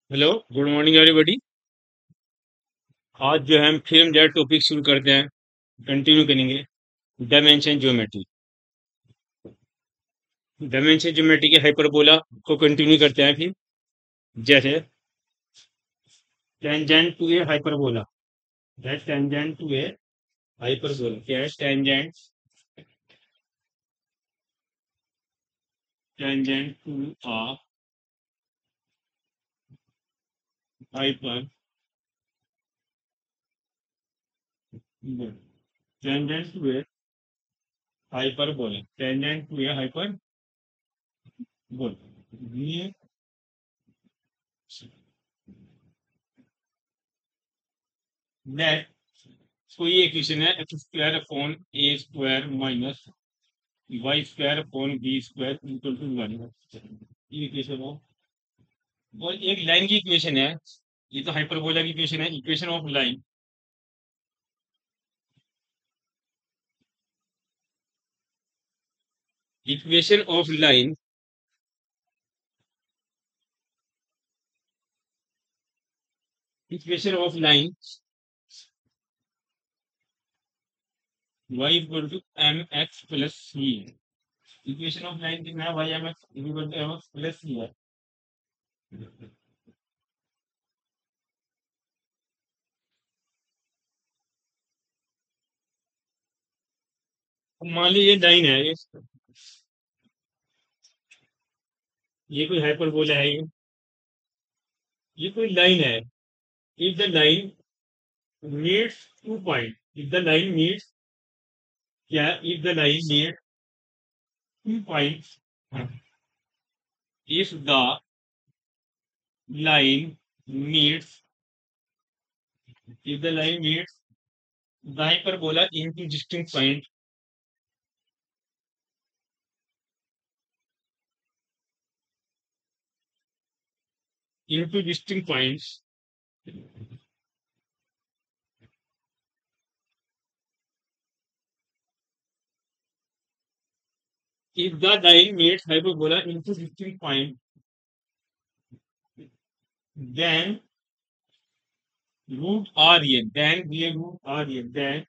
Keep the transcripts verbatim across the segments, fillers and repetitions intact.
Hello, good morning everybody. आज जो है हम फिर हम जो टॉपिक शुरू करते हैं, कंटिन्यू करेंगे। Dimension geometry. डायमेंशन ज्योमेट्री के हाइपरबोला को कंटिन्यू करते हैं फिर। जैसे tangent to a hyperbola, that tangent to a hyperbola क्या है? Tangent tangent to a hyperbola, tangent to a hyperbola, tangent to a hyperbola. ये दैट कोई इक्वेशन है, x square upon A square minus Y square upon B square equal to one. ये equation हो, और एक line की equation है। ये तो हाइपरबोला की इक्वेशन है, equation of line. Equation of line equation of line y equal to M x plus c. Equation of line कितना है? Y M x equal to M x plus c है। अब मान लीजिए ये लाइन है, ये ये कोई हाइपरबोला है। ये ये कोई लाइन है। If the line meets two point, if the line meets क्या, if the line meets two points, if the line meets if the line meets the hyperbola into distinct point, into distinct points, if the line meets hyperbola into distinct point, then root r real, then we root r real, then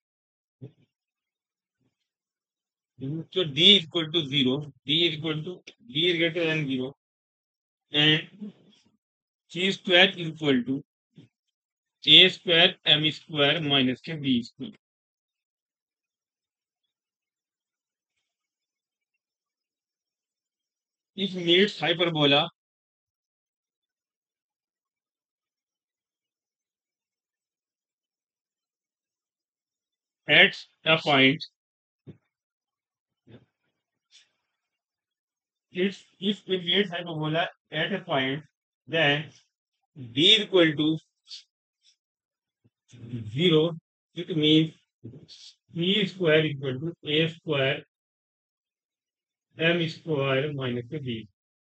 so d is equal to zero, d is equal to d is greater than zero, and c square is equal to a square m square minus के b square. If meets hyperbola at a point, if if it meets hyperbola at a point, then d is equal to zero. It means c square equal to a square m square minus b.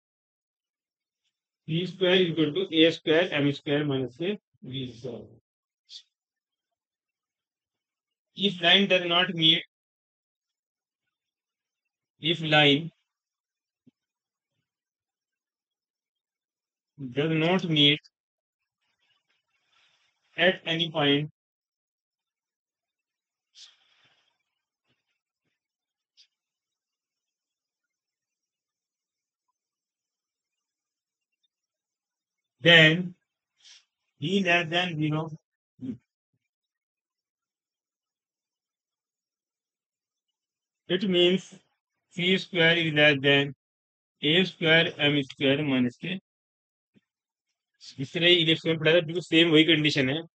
C square equal to a square m square minus b square. If line does not meet, if line does not meet at any point, then d less than zero. It means c square is less than a square m square minus के। इस तरह electron पढ़ा था, बिल्कुल same वही condition है।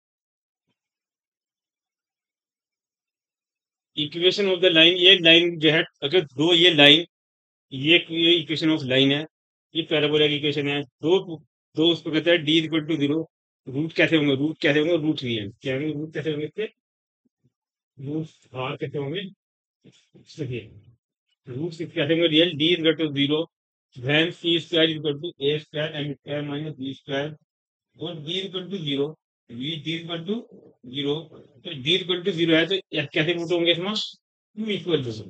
Equation of the line, ये line जो है, अगर दो ये लाइन, ये ये इक्वेशन ऑफ लाइन है, ये पैराबोला की इक्वेशन है। दो दो उसको कहते हैं D equal to zero. Root कैसे होंगे? रूट कैसे होंगे? रूट रियल क्या होंगे? रूट कैसे होंगे इसके? रूट आर कैसे होंगे? देखिए, रूट सिक्स कैसे होंगे? Real D equal to zero, then c square equal to A square M square minus B square, और D equal to zero, we D equal to zero. तो डी इक्वल टू जीरो है, तो F कैसे root होंगे इसमें? Two equal two.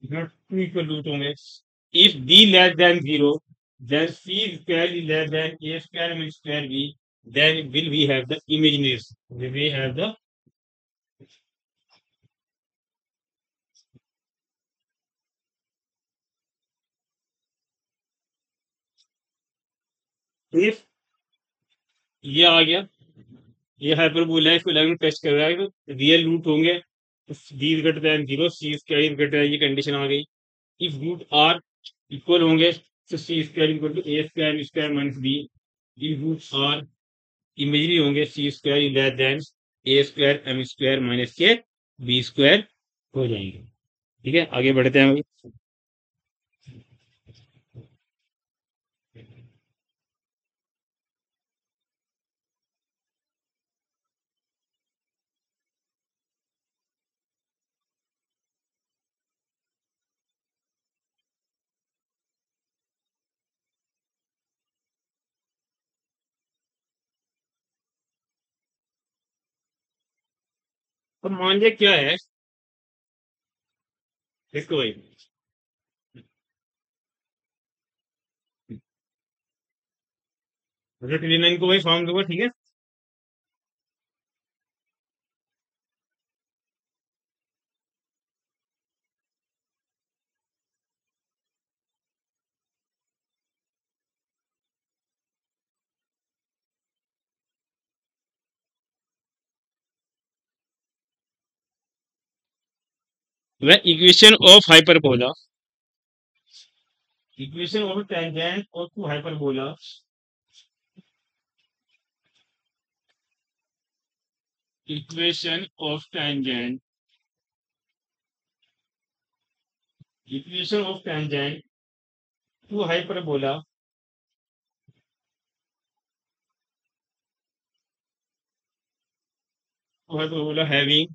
Not two equal root होंगे। If b less than zero, then c square is less than a square minus square b, then will we have the imaginary, we have the if ये आ गया, ये hyperbola है, इसको line test कर रहा है तो रियल रूट होंगे, D greater than zero, c square greater, ये कंडीशन आ गई। इफ रूट आर इक्वल होंगे तो सी square equal to A square square minus b. If root are imagery होंगे, c square is less than a square M square minus के B square हो जाएंगे। ठीक है, आगे बढ़ते हैं भाई। अब मान लिया क्या है, देखो भाई, नाइन को भाई फॉर्म दूंगा, ठीक है। वह equation of hyperbola, equation of tangent और to hyperbola, equation of tangent, equation of tangent to hyperbola, to hyperbola having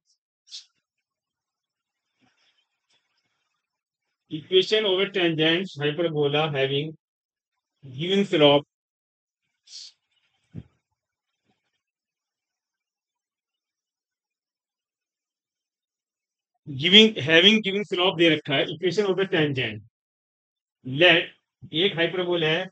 equation over tangent hyperbola having given slope, giving having given slope दे रखा है, equation over tangent, let एक hyperbola है,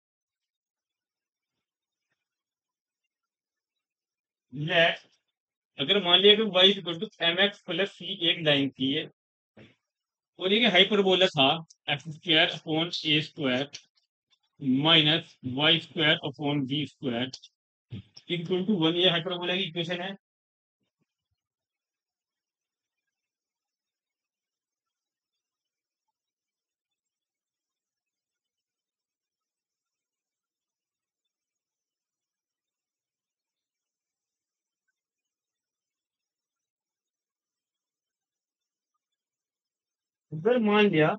let अगर मान लिया कि y equal to M x plus c एक लाइन थी है, और ये हाइपरबोला था x square upon A square minus Y square upon B square equal to one, ये हाइपरबोला की इक्वेशन है। अगर मान लिया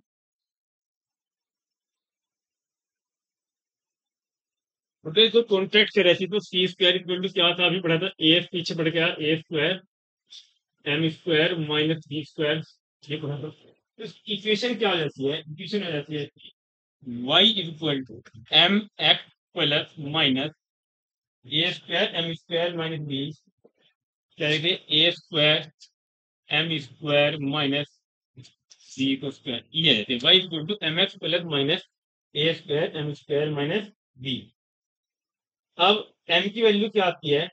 अगर इसको कॉन्ट्रैक्ट से रहती तो सी स्क्वायर इक्वल टू क्या था, अभी पढ़ा था, ए पीछे पड़ गया, ए square M square minus B square, ये पढ़ा था। तो इक्वेशन क्या आ जाती है, इक्वेशन आ जाती है y equal to M x plus minus A square M square minus B, क्या लिखे, a square M square minus c को स्क्वायर, ये रहते हैं y equal to M x plus minus A square M square minus b. अब m की value क्या आती है,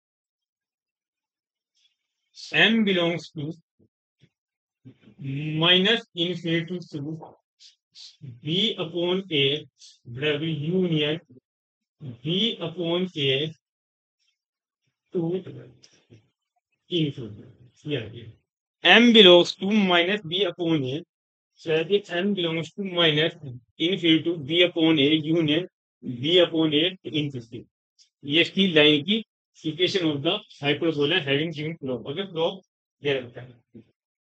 m belongs to minus infinity to b upon a union b upon a to infinity, m belongs to minus b upon a, m belongs to minus infinity to b upon a union b upon a infinity. ये इसकी line की equation of the hyperbola having given slope, अगर slope दे रखा है।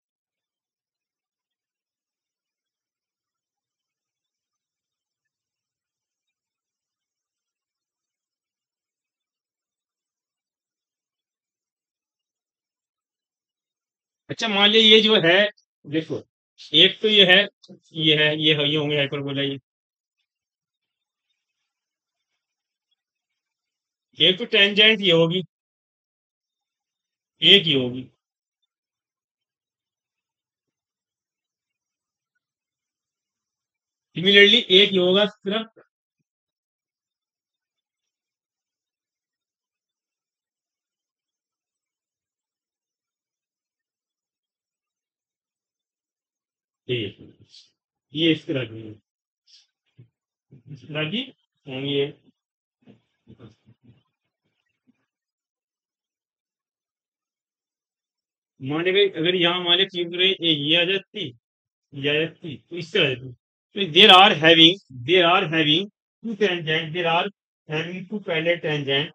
अच्छा मान लिया ये जो है, देखो एक तो ये है, ये है, ये है, ये होंगे हाइपरबोला, ये एक तो टेंजेंट ये होगी, एक ही होगी, सिमिलरली एक ही होगा सिर्फ, ये ये इस तरह की, इस तरह की होंगी ये। माने भाई अगर यहाँ मान लिया क्यूब रहे ये आ जाती, ये आ जाती तो इससे आ जाती। तो there are having there are having two tangent there are having two parallel tangent.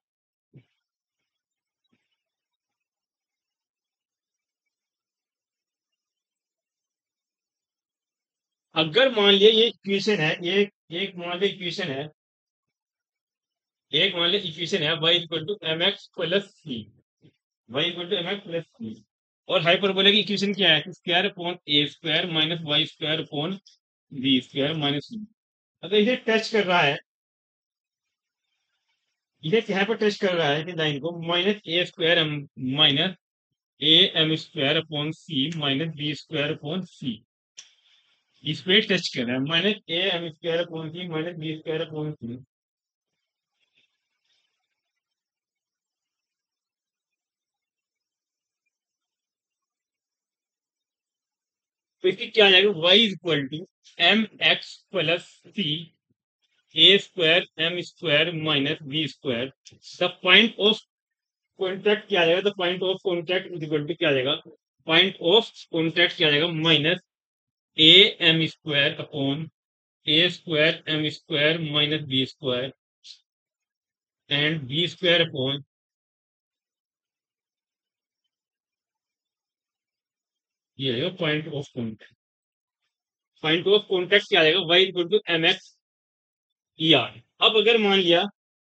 अगर मान लिया ये इक्वेशन है, ये एक मान लिया इक्वेशन है, एक मान लिया इक्वेशन है y equal to M x plus c, y equal to M x plus c. और हाइपरबोला की इक्वेशन क्या है, स्क्वायर अपॉन ए square minus Y square upon B square minus c. अगर इसे टच कर रहा है, इसे यहाँ पर टच कर रहा है कि लाइन को, minus A square m minus a m square upon c minus B square upon c, इस पे टच कर रहा है, minus a m square upon c minus B square upon c. तो इसकी क्या आ जाएगा, y equal to M x plus c a square M square minus B square. The point of contact क्या आ जाएगा, the point of contact is equal to क्या आ जाएगा, पॉइंट ऑफ कॉन्टैक्ट क्या आ जाएगा, minus a m square upon A square M square minus B square and b square upon, ये आएगा point of contact. Point of contact क्या आ जाएगा, y equal to M x e r. अब अगर मान लिया,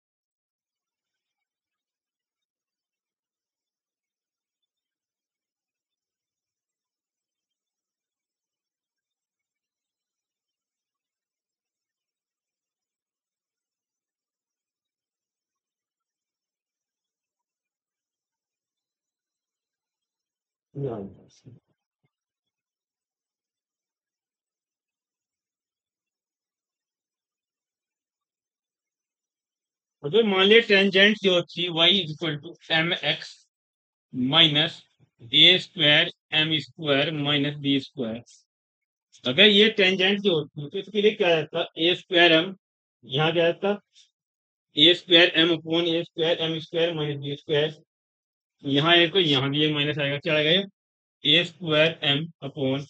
अगर मान लिया टेंजेंट जो थी y equal to M x minus A square M square minus B square, अगर ये टेंजेंट जो होती तो इसके लिए क्या रहता, ए स्क्वायर एम, यहाँ क्या रहता, a square m upon A square M square minus B square. यहाँ एक तो यहाँ भी एक माइनस आएगा, क्या आएगा, ए स्क्वायर एम अपॉन,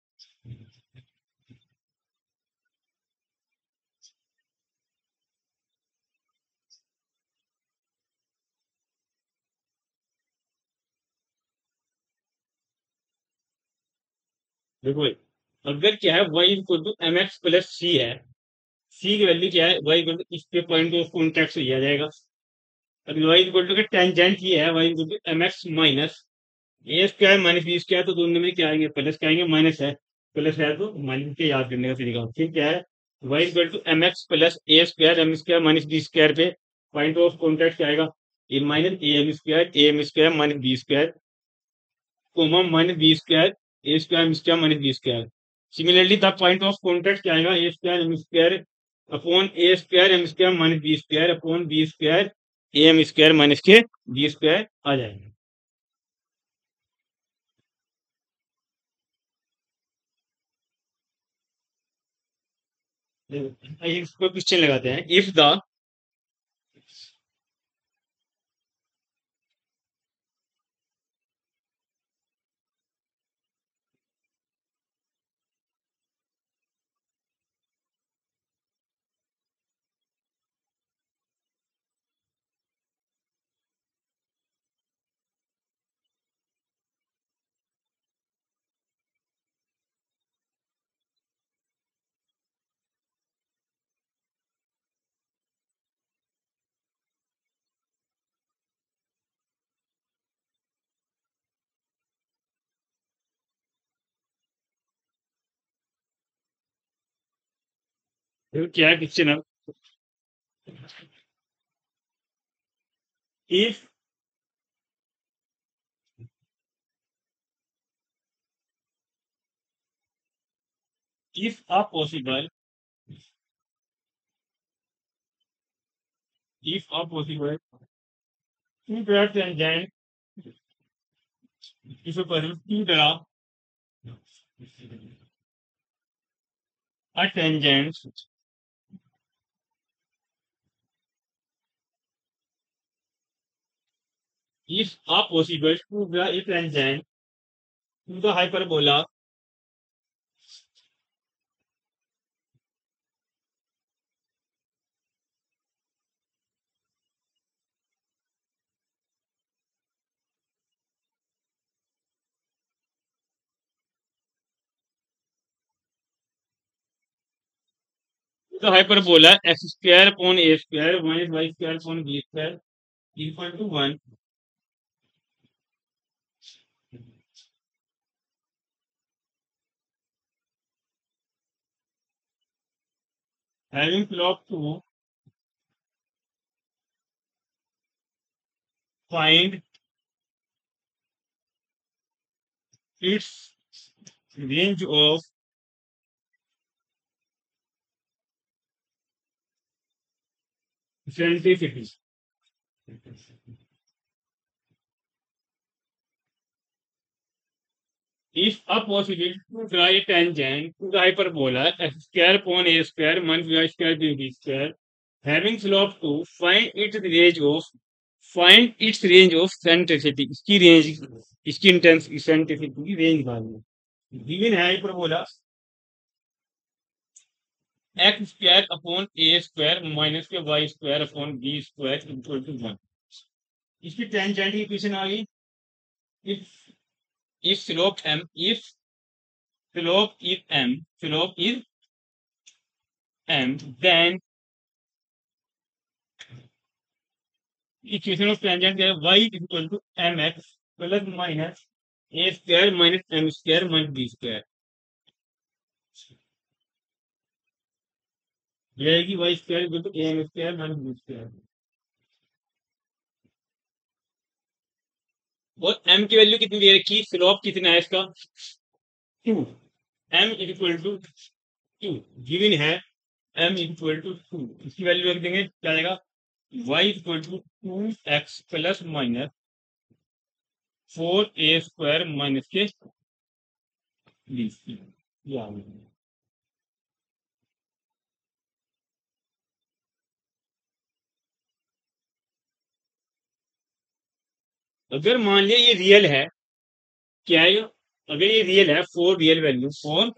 देखो भाई, अगर क्या है y equal to M x plus c है, सी की वैल्यू क्या है, y इक्वल टू इस पे पॉइंट ऑफ कॉन्टैक्ट से आ जाएगा। अब y इक्वल टू का टेंजेंट ये है, y equal to M x minus A square minus B square, तो दोनों में क्या आएंगे, प्लस क्या आएंगे, माइनस है, प्लस है तो माइनस के याद करने का तरीका ठीक क्या है, y equal to M x plus A square M square minus B square पे पॉइंट ऑफ कॉन्टैक्ट क्या आएगा, a minus a m square a m square minus B square comma minus B square A square M square minus B square. Similarly the point of contact क्या आएगा, ए square M square upon A square M square minus B square upon B square a m square minus के B square आ जाएगा। इसको question लगाते हैं, if the, देखो क्या है क्वेश्चन अब, if if a possible if a possible two draw tangent, if a possible two draw a tangent if a possible to draw a tangent to the hyperbola the hyperbola x square upon a square minus y square upon b square equal to one. Having plot to find its range of eccentricity. If a possibility to draw a tangent to the hyperbola x square upon a square minus y square b square, having slope to find its range of find its range of eccentricity. इसकी range इसकी intense eccentricity की range निकालनी है। given है hyperbola x square upon a square minus के y square upon b square equal to one. इसकी tangent की equation आ गई if if slope m if slope is m slope is m then equation of tangent क्या है y is equal to mx plus minus a square minus m square minus b square जाएगी y square equal to am square minus b square और m की value कितनी दे रखी slope कितना है इसका two m equal to two given है m इक्वल टू टू इसकी वैल्यू रख देंगे क्या आएगा y equal to two x plus minus four a square minus के बीस अगर मान लिया ये रियल है क्या है अगर ये रियल है four real value four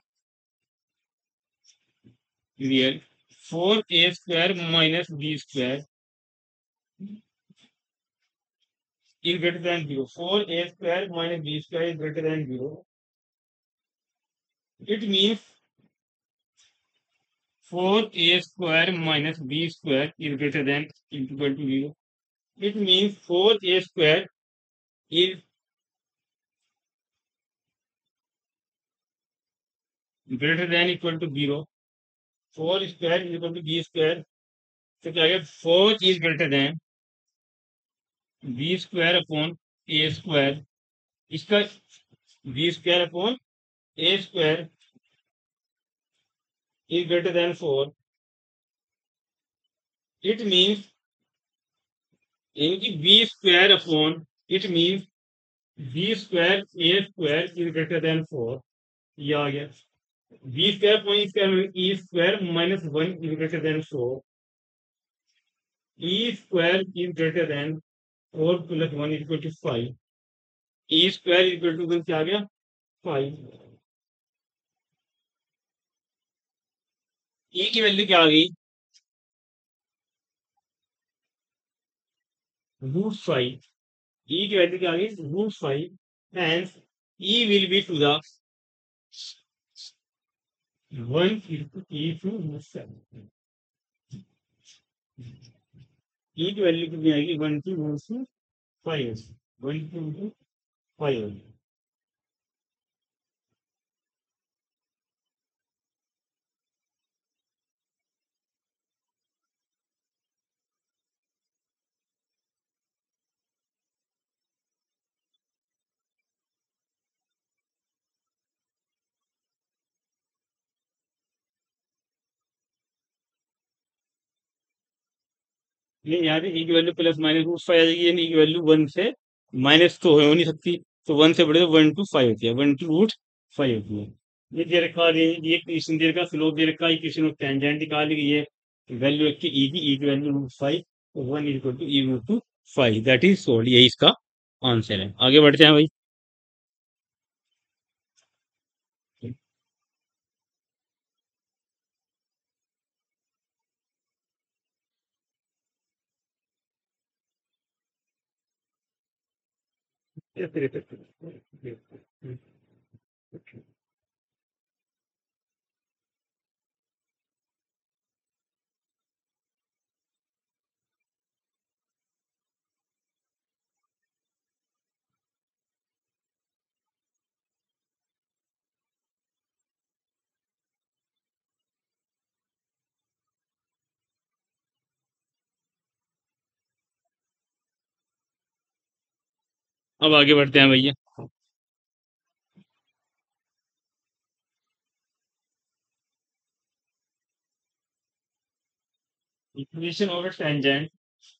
real four a square minus B square is greater than zero. four a square minus b square is greater than zero. It means four a square minus b square is greater than equal to zero. It means four a square is greater than equal to zero. four square is equal to b square. So क्या है four is greater than b square upon a square. इसका b square upon a square is greater than four. It means इनकी b square upon it means b square a square is greater than four. ये आ गया b square upon square e square minus one is greater than four. E square is greater than four plus one is equal to five. E square is equal to क्या आ गया five. E की value क्या आ गई root five. E की value क्या आ गई root five. Hence E will be to the one into e to root seven. E की वैल्यू कितनी आएगी one two root two five one two five. ये यहाँ पे e की value plus minus root five आ जाएगी, यानी e की वैल्यू वन से माइनस तो हो नहीं सकती, तो वन से बड़े वन टू फाइव होती है, वन टू रूट फाइव होती है। ये दे रखा है, ये इक्वेशन दे रखा, स्लोप दे रखा, इक्वेशन ऑफ टेंजेंट निकाली गई है, वैल्यू रखी e की, e की वैल्यू रूट फाइव, तो one is equal to e root two five, that is solved, यही इसका आंसर है। आगे बढ़ते हैं भाई। अब आगे बढ़ते हैं भैया। Equation of a tangent,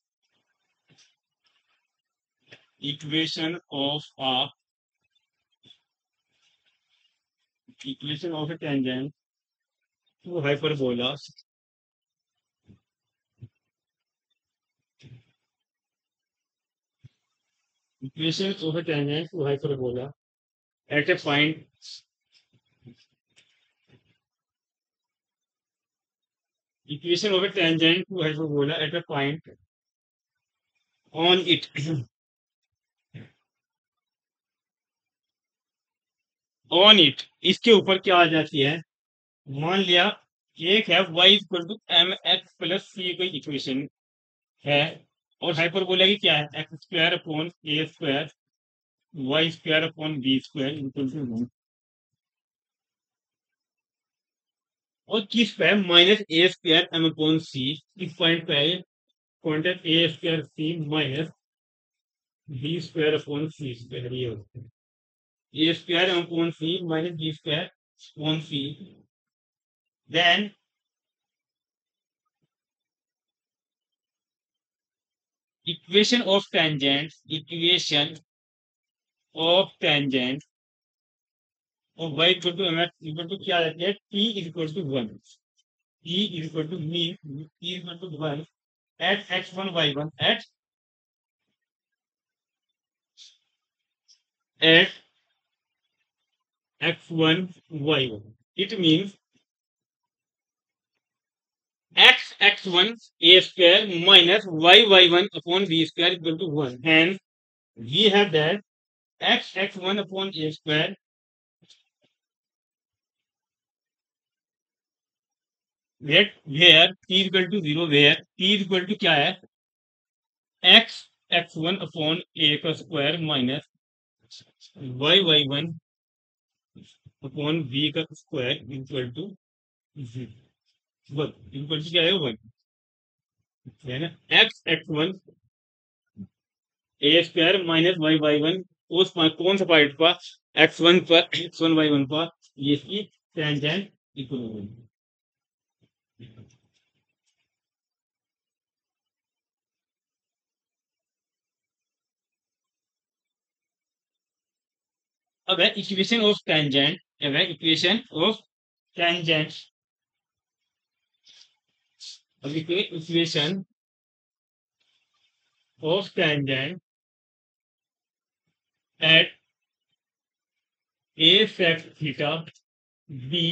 equation of a equation of a tangent to hyperbola, equation of a tangent to hyperbola at a point, equation of a tangent to hyperbola at a point on it on it, इसके ऊपर क्या आ जाती है, मान लिया एक है y equal to M x plus c कोई इक्वेशन है, और हाइपरबोला की क्या है, x square upon A square y square upon B square equal to one, और किस पे है, माइनस ए स्क्वायर एम अपॉन सी, इस पॉइंट पे है, पॉइंट है a square c minus B square upon C square, ये होता है a square m upon c minus B square upon c, then equation of tangent, equation of tangent और y equal to M x equal to क्या आ जाती है, t is equal to one, t is equal to mean t is equal to one at x one y one, at at x one y one, it means x x one a square minus y y one upon b square equal to one. Hence, we have that x x one upon a square where where t is equal to zero, where t is equal to क्या है, x x one upon a का square minus y y one upon b का square equal to one, equal to क्या है, one है ना, x x one a square minus y y one, उस कौन सा पॉइंट पर, एक्स वन पर, एक्स वन वाई वन पर, ये इसकी टेंजेंट इक्विवेलेंट। अब है इक्वेशन ऑफ टेंजेंट, अब है इक्वेशन ऑफ टेंजेंट, अब equation of tangent at a sec theta b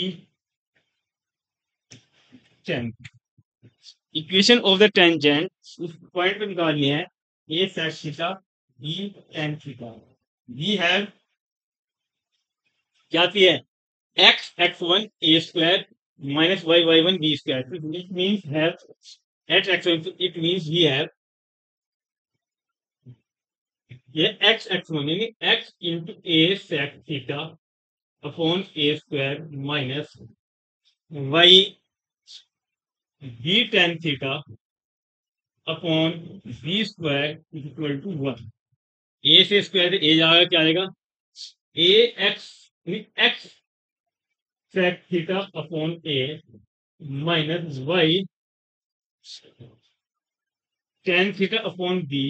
tan, equation of the tangent उस पॉइंट पे निकालनी है, a sec theta b tan theta, we have क्या आती है, x x one a square minus y y one b square. So it means have at x one, it means we have ये x x one यानी x into a sec theta upon a square minus y b tan theta upon b square is equal to one. a से square a जाएगा, क्या आएगा, a x x sec theta upon a minus y tan theta upon b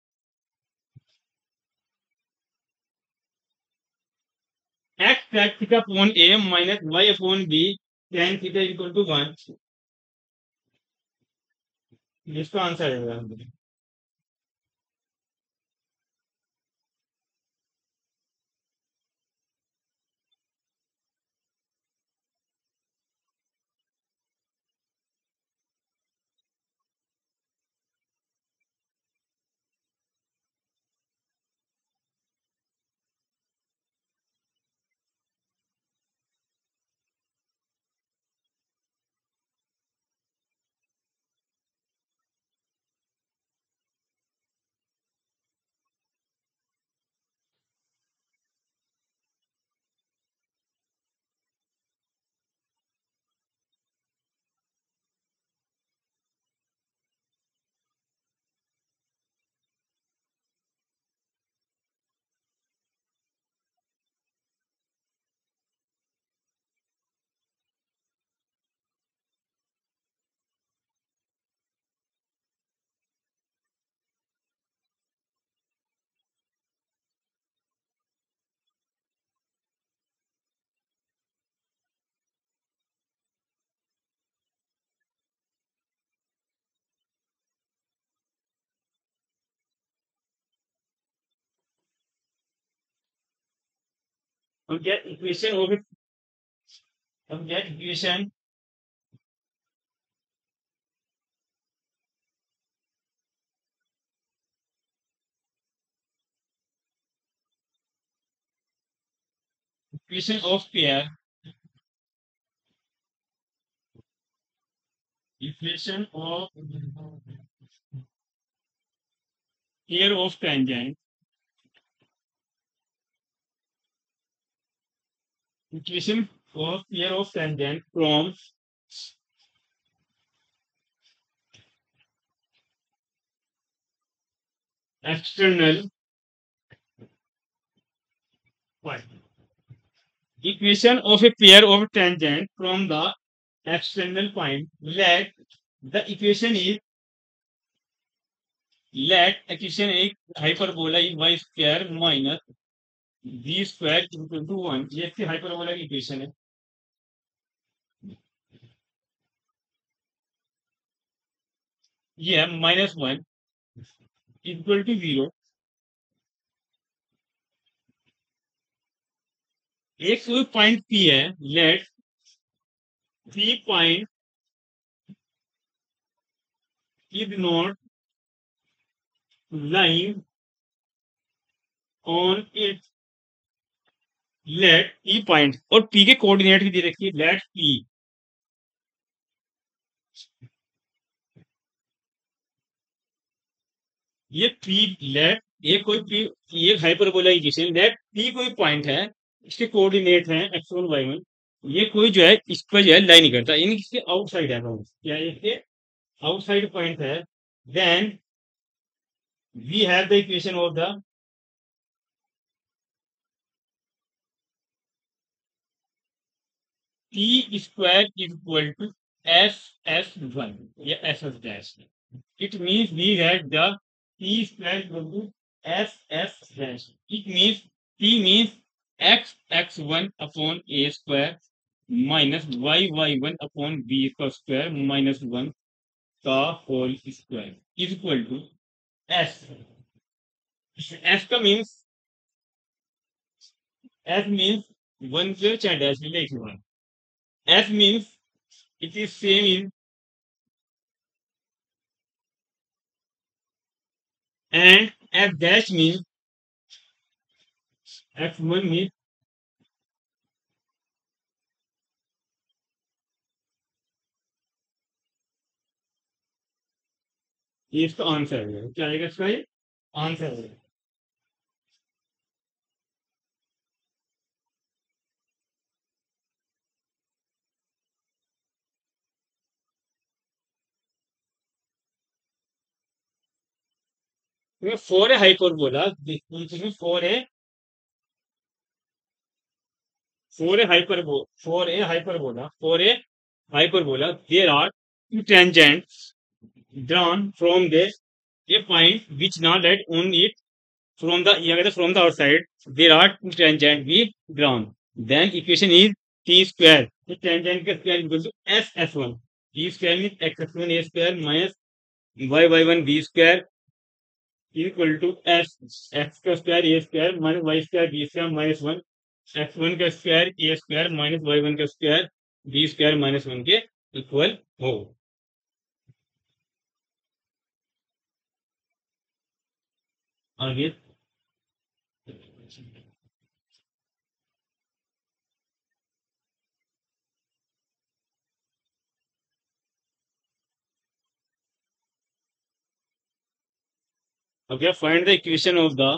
x sec theta upon a minus y upon b tan theta equal to one. इसका answer है। हम get equation of हम get equation equation of pair equation of pair of tangent equation of pair of tangent from external point. Equation of a pair of tangent from the external point. Let the equation is let equation is hyperbola is y square minus b square equal to one. ये इसकी hyperbola की equation है। ये है minus one equal to zero. एक कोई point p है, let p point is not lying on it let p point, और पी के कोऑर्डिनेट भी दे रखी है, लेट पी ये पी लेट ये कोई पी ये हाइपरबोला इक्वेशन लेट पी कोई पॉइंट है, इसके कोऑर्डिनेट हैं एक्स वन वाई वन, ये कोई जो है इस पर जो है लाई नहीं करता, यानी इसके आउटसाइड है क्या इसके आउटसाइड पॉइंट है, then we have the equation of the T square equal to S S one या S S dash. It means we have the T square equal to S S dash. It means T means x x one upon A square minus y y one upon b का square minus one का whole square is equal to S. S का means S means one से चाहे dash में लिख लो। F means it is same in and F dash means F one means ये इसका answer है। क्या आएगा इसका ये आंसर है। फोर है हाइपरबोला फोर है फोर है हाइपरबो फोर है हाइपरबोला फोर है hyperbola there are two tangents drawn from the a point which not let on it from the yeah, from the outside there are two tangent be drawn. Then equation is t square. The tangent का square equal to s s one. T square means x s one a square minus y y one b square equal to s x का square a square minus y square b square minus one x one का square a square minus y one का square b square minus one के equal हो. आगे okay, find the equation of the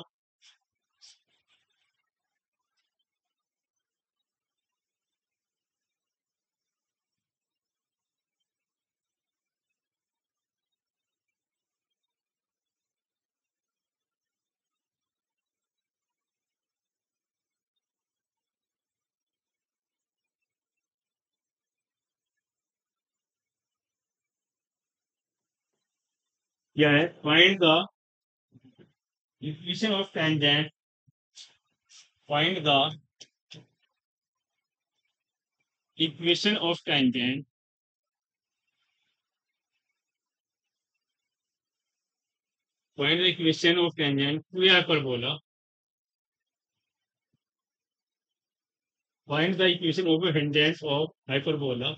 क्या है, find the equation of tangent, find the equation of tangent find the equation of tangent to a hyperbola. Find the equation of a tangent of hyperbola.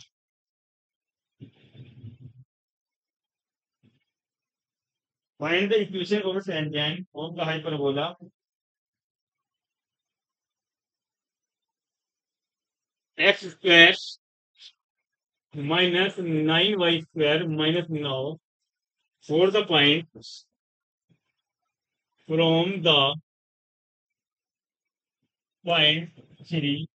Find the equation of a tangent of the hyperbola x square minus nine y square minus nine for the point from the point three.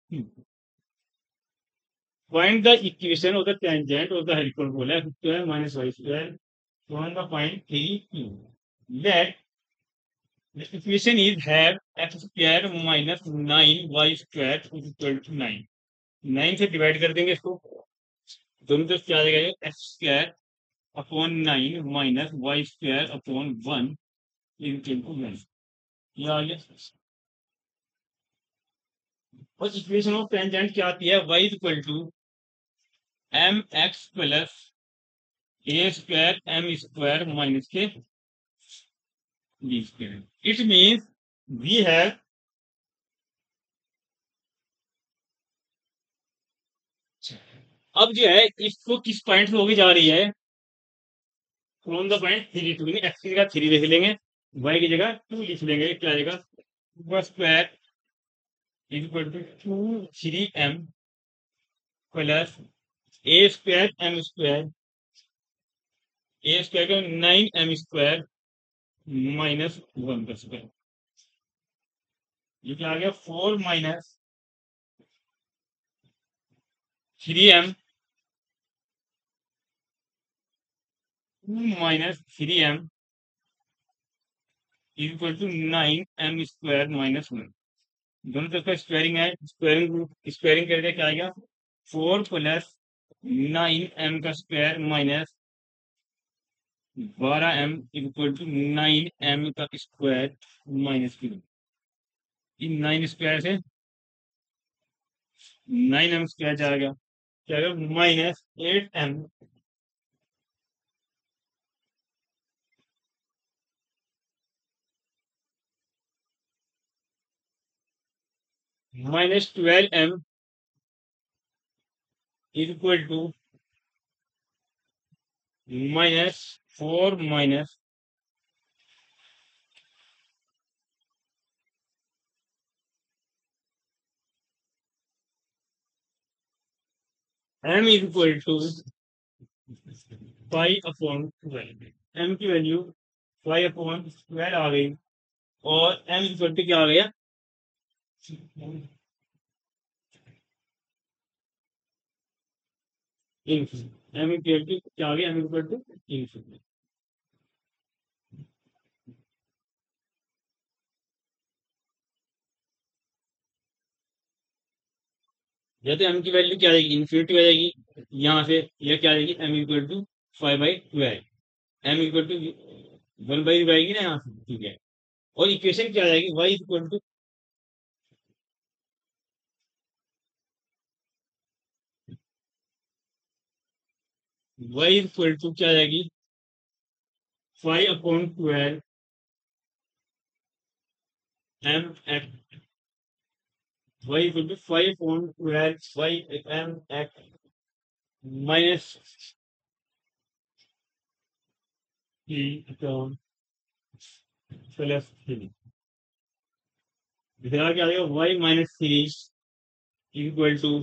Find the equation of the tangent of the hyperbola x square minus y square from the point three. Let the equation is have x square minus nine y square is equal to nine. nine से divide कर देंगे इसको, दोनों तरफ क्या आ जाएगा, x square upon nine minus Y square upon one equal to one. ये आ गया. और इक्वेशन ऑफ टेंजेंट क्या आती है, y is equal to M x plus A square M square minus के B square. It means we have अब जो है इसको किस पॉइंट से होगी जा रही है, from the point three two. X की जगह थ्री लिख लेंगे, वाई की जगह टू लिख लेंगे. क्या आएगा, two square is equal to two three M plus A square M square A square का nine M square minus one का स्क्वायर. ये क्या आ गया, four minus three M two minus three M equal to nine M square minus one. दोनों तरफ का squaring है, स्क्वायरिंग स्क्वायरिंग करके क्या आएगा, फोर प्लस नाइन एम का स्क्वायर माइनस बारह M equal to nine M का स्क्वायर माइनस टू. इन नाइन स्क्वायर से नाइन एम स्क्वायर जाएगा, क्या आएगा, minus eight M minus twelve M equal to minus four minus M equal to five upon twelve. M की value five upon twelve आ गई और एम इक्वल टू क्या आ गया, इनफिनिटी. एम इक्वल टू क्या आ गया, एम इक्वल टू इनफिनिटी. या तो एम की वैल्यू क्या आ जाएगी, इन्फिनिटी आ जाएगी यहाँ से, यह क्या आ जाएगी, M equal to five by twelve. M equal to one by root आएगी ना यहाँ से, ठीक है। और इक्वेशन क्या आ जाएगी, Y equal to Y equal to क्या आ जाएगी, five upon twelve M X, Y equal to five upon twelve Y M x minus three upon plus three. क्या आ जाएगा, Y minus three equal to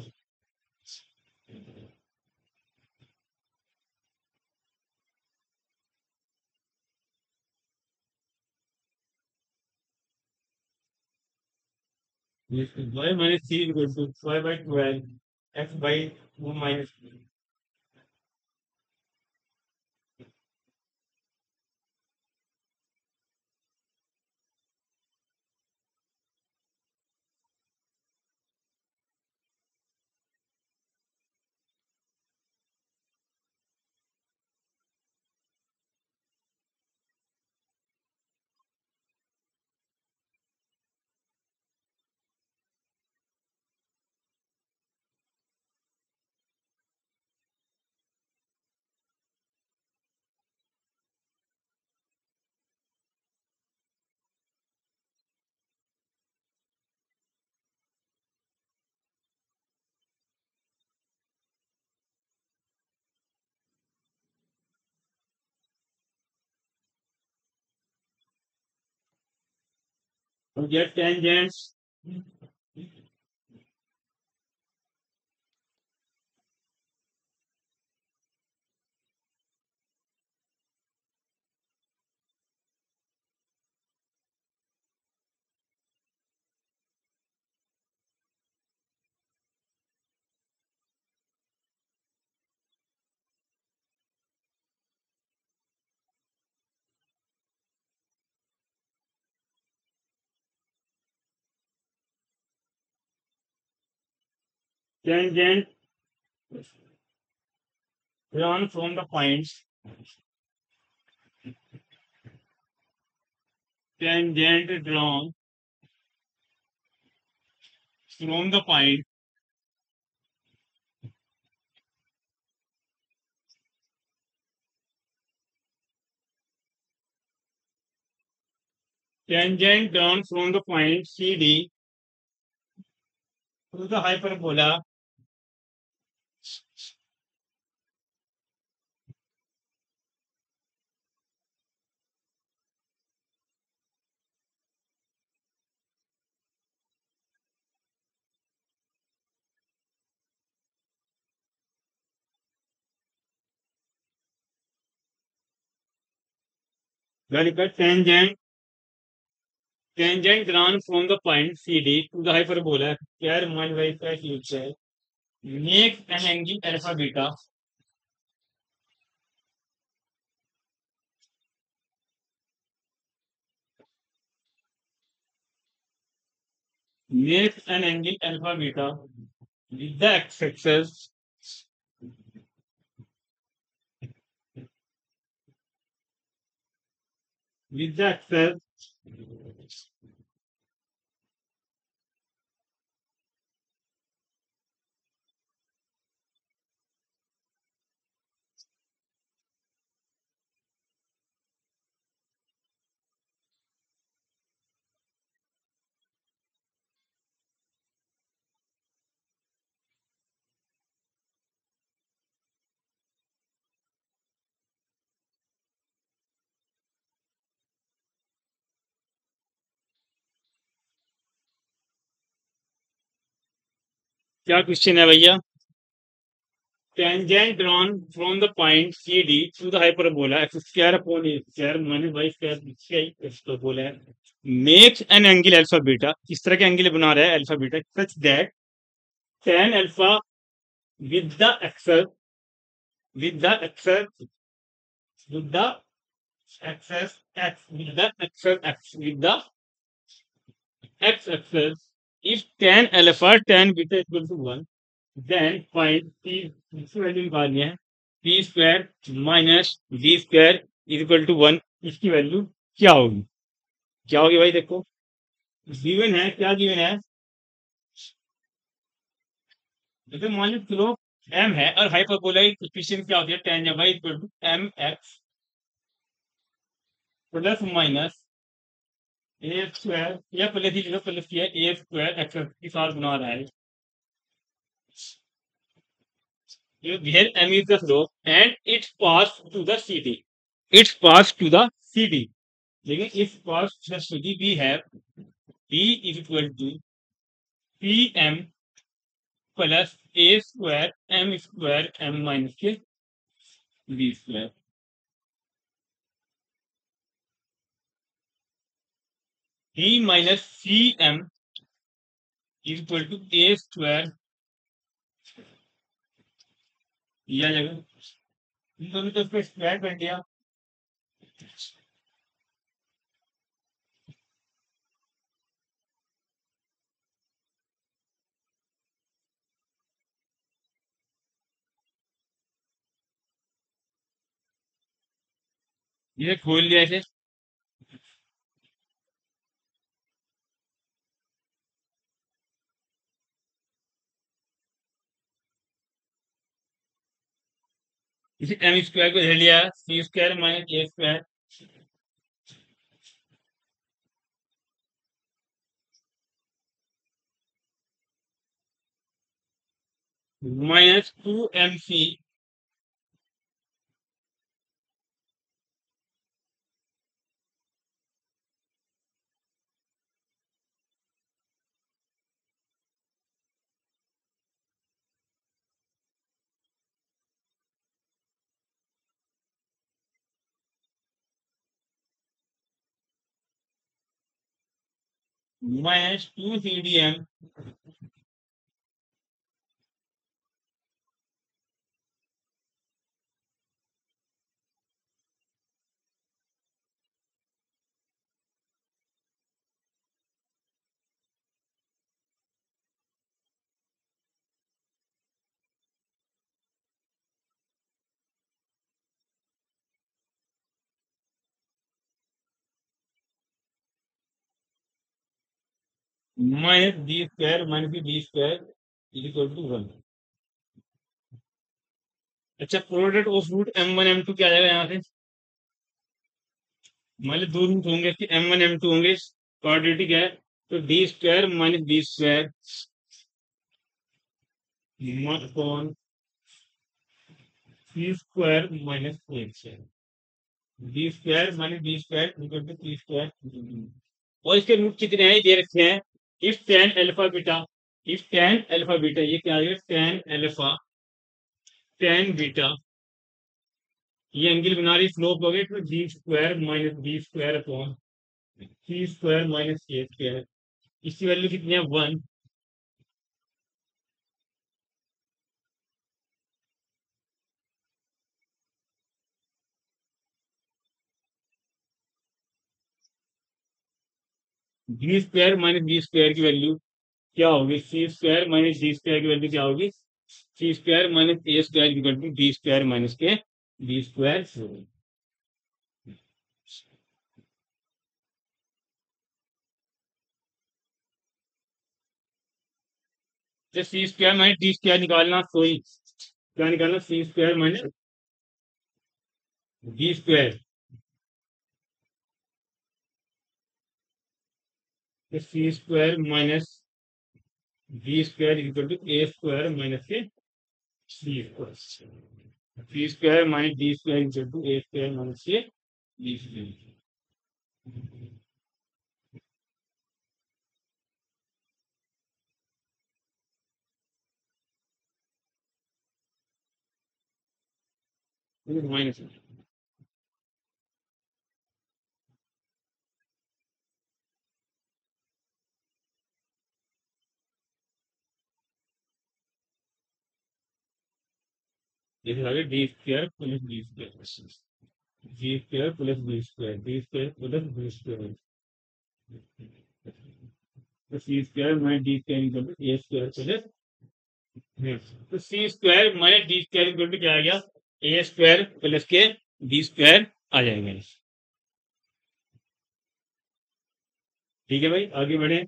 Y minus three equal to five by twelve X by one minus three. तो get tangents tangent drawn from the points tangent drawn from the point tangent drawn from the point C D to the hyperbola that is the tangent tangent drawn from the point C D to the hyperbola square minus y square cube square makes an angle alpha beta makes an angle alpha beta with the x-axis with the axis क्या question है भैया, tangent drawn from the point C D to the hyperbola x square upon a square minus y square hyperbola makes an angle alpha beta, इस तरह के angle बना रहा है alpha beta such that tan alpha with the axis with the axis with the axis x with the axis x with the x axis if tan alpha tan beta equal to one then find p इसकी value निकालनी है p square minus d square is equal to one इसकी value क्या होगी? क्या होगी भाई? देखो, गिवन है, क्या गिवन है? जैसे मान लो स्लोप एम है और हाइपरबोला की कोएफिशिएंट क्या होती है? tan जब y equal to M x plus minus A square, या प्लस ही लो, प्लस किया ए स्क्वायर एक्स के साथ बना रहा है। Here m is the slope and it pass to the C D. It pass to the C D. लेकिन if pass to the C D, we have D is equal to P M plus A square M square M minus के B square. D minus C M is equal to A square, यह जगह इन दोनों तो इसको square कर दिया, ये खोल लिया ऐसे। इसे एम स्क्वायर को ले लिया, C square minus A square minus two M C minus two C D M minus D square minus B square is equal to one. अच्छा, product of root M one M two क्या आ जाएगा यहाँ से? मान लो दो root होंगे इसके, एम वन एम टू होंगे, क्वाड्रेटिक है, तो D square minus B square upon C square minus A square, D square minus B square equal to C square. और इसके रूट कितने हैं दे रखे हैं? If tan alpha beta, if tan alpha beta, ये क्या आ गया? टेन अल्फा टेन बीटा, ये एंगल बना रही स्लोप हो गई, तो D square minus B square upon सी स्क्वायर माइनस ए स्क्वायर, इसकी वैल्यू कितनी है? One. D square minus B square की वैल्यू क्या होगी? C square minus D square की वैल्यू क्या होगी? C square minus A square equal to D square minus के बी स्क्वायर। तो सी स्क्वायर माइनस डी स्क्वायर निकालना, सोई क्या निकालना? C square minus D square, तो सी square minus B square equal to A square minus K C square, C square minus D square equal to A square minus के B square. Minus जैसे आगे D square plus B square, G square plus B square, D square plus B square, तो सी square minus D square equal to A square plus, तो सी square minus D square equal to क्या आ गया? ए square plus K B square आ जाएगा। ठीक है भाई, आगे बढ़े।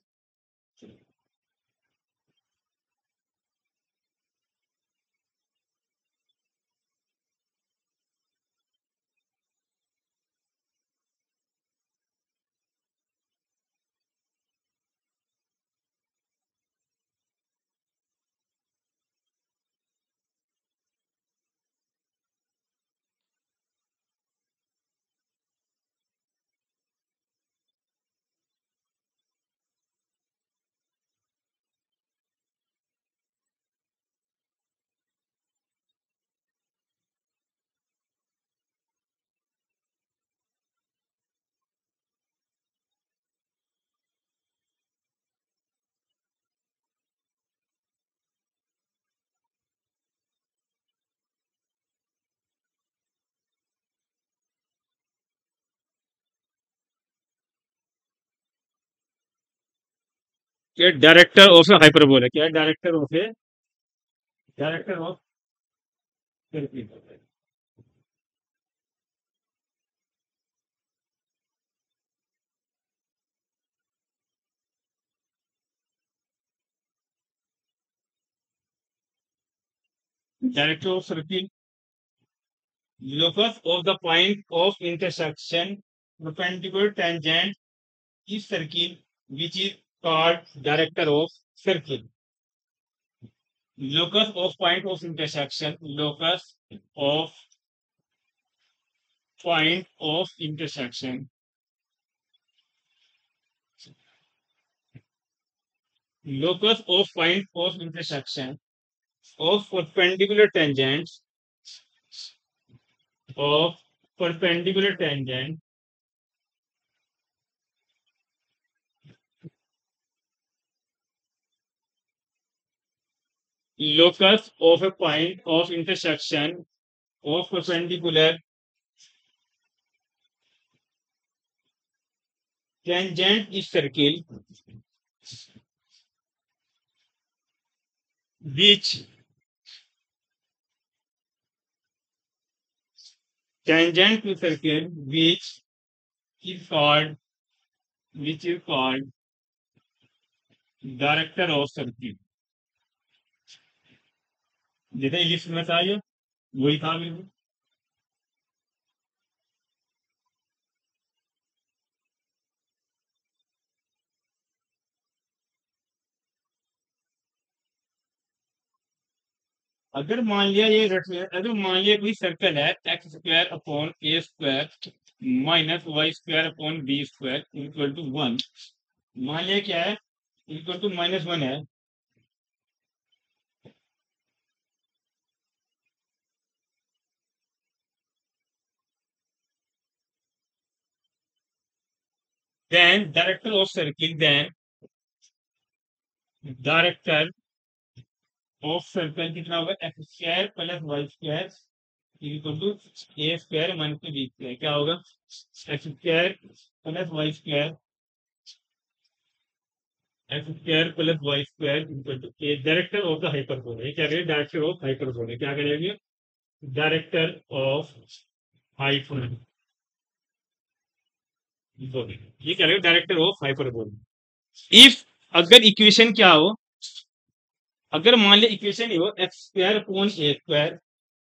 क्या डायरेक्टर ऑफ ए हाइपरबोला, क्या director of a, director of circle. Director of circle, locus of the point of intersection perpendicular tangent is circle, which is called director of circle. Locus of point of intersection, locus of point of intersection, locus of point of intersection of perpendicular tangents of perpendicular tangent locus of a point of intersection of perpendicular tangent is circle, which tangent to circle, which is called which is called director of circle। जैसे ellipse में था ये, वही था बिल्कुल। अगर मान लिया ये रट लिया, अगर मान लिया कोई सर्कल है x square upon A square minus Y square upon B square equal to one, मान लिया क्या है, इक्वल टू माइनस वन है, then director of circle, then director of circle कितना होगा, X square plus Y square equal to A square minus B square, क्या होगा, X square plus Y square, X square plus Y square equal to A, director of the hyperbola. ये क्या करेंगे, director of hyperbola, क्या करेंगे, director of hyperbola, ये क्या करेंगे, डायरेक्टर ऑफ हाइपरबोला। इफ अगर इक्वेशन क्या हो, अगर मान लिया इक्वेशन ही हो एक्स स्क्वायर अपॉन ए स्क्वायर,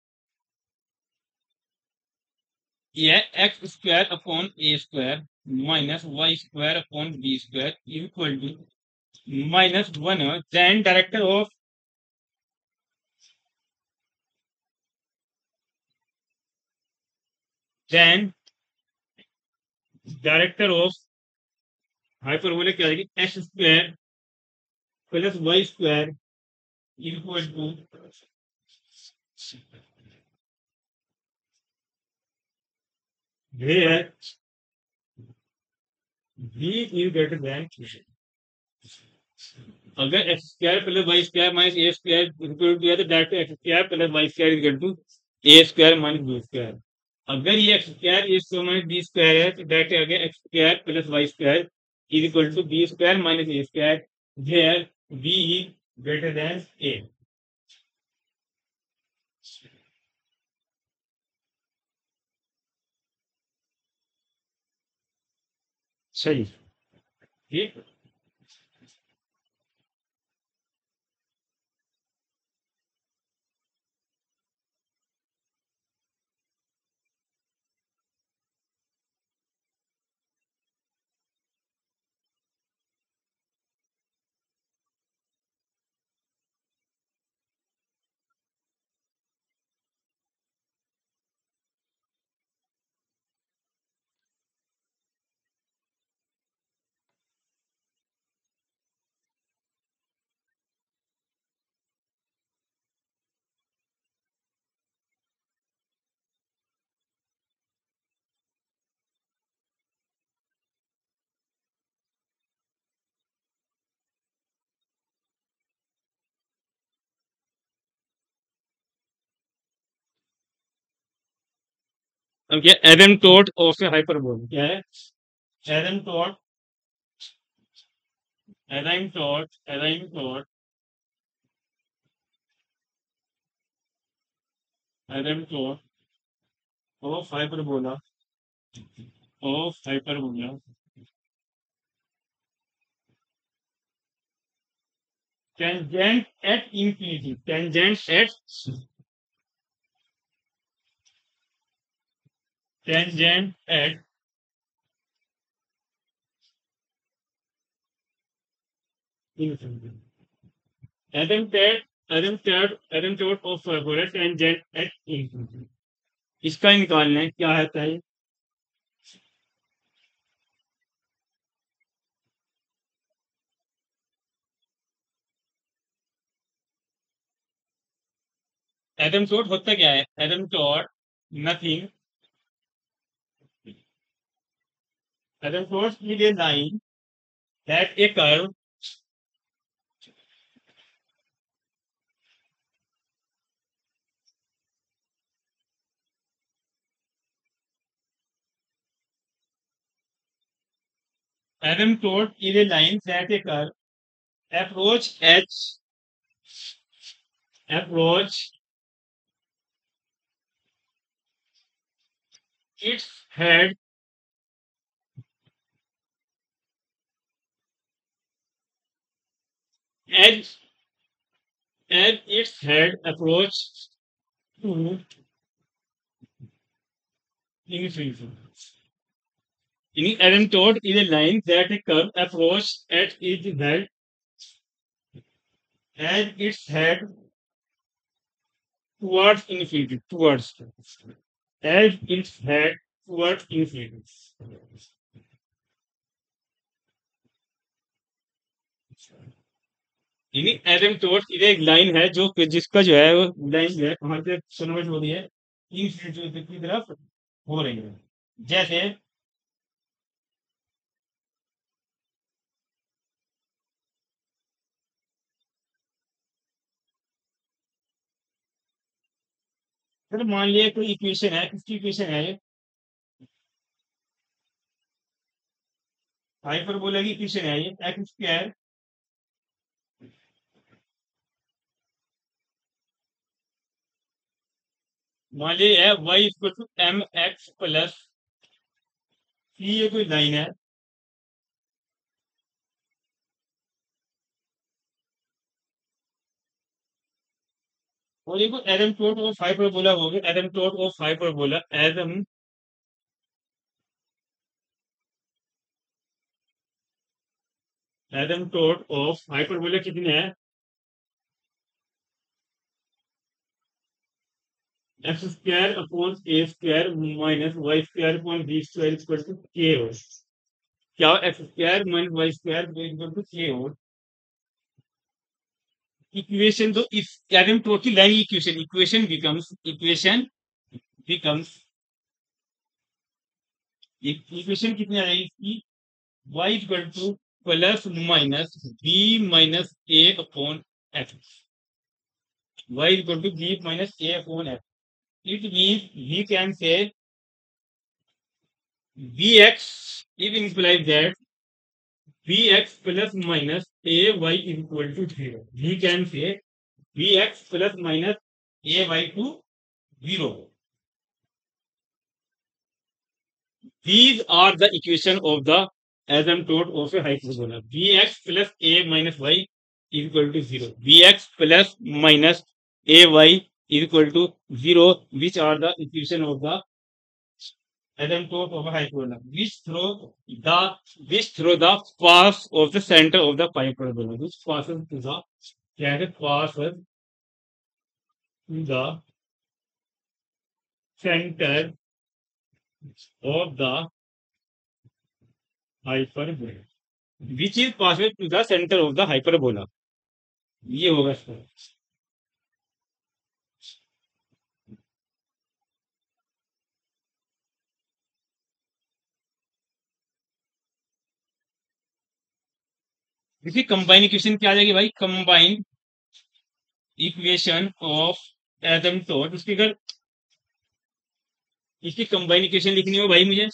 यह X square upon A square minus Y square upon B square equal to minus one, then director of then director of hyperbola क्या आएगी, X square plus Y square equal to where v is greater than, अगर X square plus Y square minus A square equal to, तो direct X square plus Y square equal to A square minus B square. अगर ये X square ए square minus B square है, तो direct आ गया X square plus Y square is equal to B square minus A square, where B is greater than A. सही। ठीक। अब क्या एसिम्प्टोट ऑफ ए हाइपरबोला क्या है? Asymptote asymptote asymptote asymptote of hyperbola of hyperbola tangent at infinity tangent at tangent at infinity asymptote asymptote asymptote of hyperbola tangent at infinity. इसका ही निकालना है क्या होता है। एसिम्प्टोट होता क्या है? Asymptote nothing asymptote is a line that a curve asymptote is a line that a curve approach h approach its head as as its head approach to infinity. In asymptote is a line that a curve approach at its head as its head towards infinity towards as its head towards infinity. यानी asymptote ये एक line है जो कि जिसका जो है वो लाइन जो है कहाँ से कन्वर्ट हो रही है इंफिनिटी की तरफ हो रही है। जैसे चलो मान लिया कोई इक्वेशन है, किसकी इक्वेशन है ये? हाइपरबोला की इक्वेशन है ये। एक्स स्क्वायर मान लिया है Y equal to M x plus C, ये कोई लाइन है। और देखो एसिम्प्टोट ऑफ हाइपरबोला हो गया, एसिम्प्टोट ऑफ हाइपरबोला एसम एसिम्प्टोट ऑफ हाइपरबोला कितने है? X square upon A square minus Y square upon B square equal to K हो। क्या X square minus Y square equal to K हो। Equation तो इस एसिम्प्टोट की line equation equation becomes equation becomes equation कितनी आ जाएगी इसकी? y equal to plus minus B minus A upon F. y equal to B minus A upon F. It means we can say vx it implies that vx plus minus ay is equal to zero. We can say vx plus minus ay to zero. These are the equation of the asymptote of a hyperbola. Bx plus a minus y is equal to zero. Bx plus minus ay is equal to zero, which are the equation of the asymptote of a hyperbola, which through the which through the path of the center of the hyperbola, which passes to the that passes to the center of the hyperbola, which is passes to the center of the hyperbola. ये होगा इसका। देखिए combine equation क्या आ जाएगी भाई, combine equation of asymptote. इसकी अगर इसकी कंबाइन इक्वेशन लिखनी हो भाई मुझे,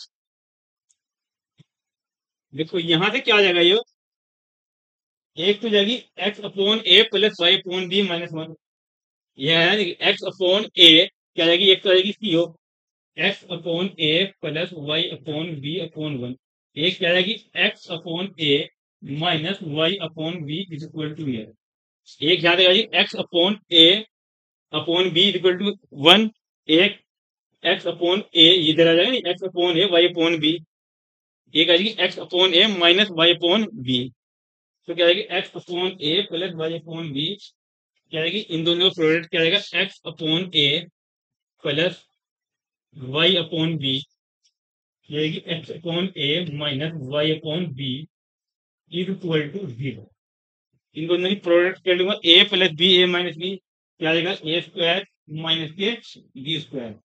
देखो यहां से क्या आ जाएगा ये, एक तो जाएगी X upon A plus Y upon B minus one. यह है एक्स अपॉन ए क्या जाएगी, एक तो आ जाएगी सी हो X upon A plus Y upon B upon one. एक क्या जाएगी X upon A minus Y upon B is equal to A. एक यहाँ जाएगी X upon A upon B is equal to one. एक एक्स अपॉन ए इधर आ जाएगा X upon A Y upon B. एक आ जाएगी X upon A minus Y upon B. तो क्या आएगी X upon A plus Y upon B, क्या आएगी इन दोनों का प्रोडक्ट क्या आएगा X upon A plus Y upon B, ये आएगी X upon A minus Y upon B is equal to zero. इन दोनों की प्रोडक्ट कर लूंगा A plus B A minus B, क्या आएगा ए स्क्वायर माइनस के बी स्क्वायर।